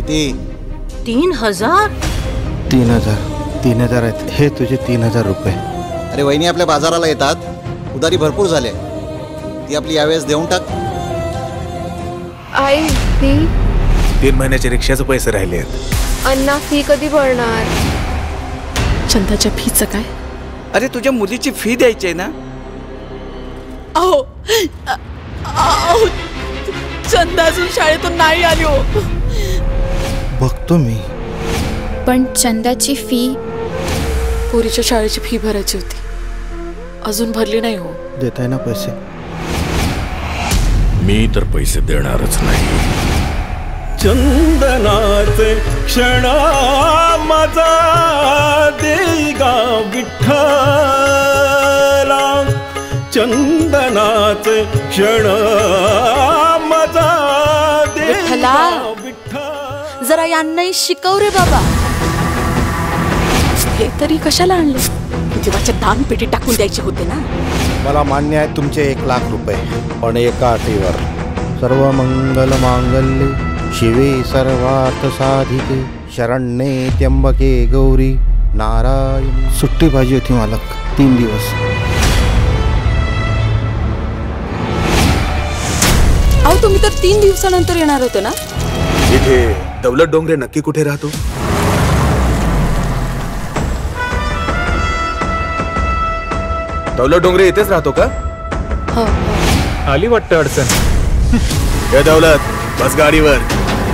किती? 3000? 3000 आहेत हे तुझे 3000 रुपये. अरे वहिनी आपल्या बाजाराला येतात, उधारी भरपूर झाले, ती आपली यावेळेस देऊन टाक. आई फी 3 महिन्याचे रिक्षाचे पैसे राहिले आहेत. अण्णा फी कधी भरणार? चंदाच्या फीचं काय? अरे तुझ्या मुलीची फी द्यायची आहे ना. अहो चंदा अजून शाळेतून नाही आली हो. बघतो मी. पण चंदाची फी पोरीच्या शाळेची फी भरायची होती, अजून भरली नाही हो. देताय ना पैसे? मी तर पैसे देणारच नाही. चंदनाचे क्षण माझा देगा विठ्ठला, चंदनाचे क्षण माझा विठ्ठला, जरा यांनाही शिकव रे बाबा. हे तरी कशाला आणले? जीवाच्या दान पेटी टाकून द्यायचे होते ना. मला मान्य आहे तुमचे 1,00,000 रुपये, पण एका अटीवर. सर्व मंगल मांगल्ये शिवे सर्वार्थ साधिके शरण्ये त्र्यंबके गौरी नारायण. सुट्टी पाहिजे होती मालक, 3 दिवस. अहो तुम्ही तर 3 दिवसानंतर येणार होते ना. इथे दौलत डोंगरे नक्की कुठे राहतो? दौलत डोंगरे इथेच राहतो का? हो. आली वाटतं अडचण. हे दौलत बस गाडीवर.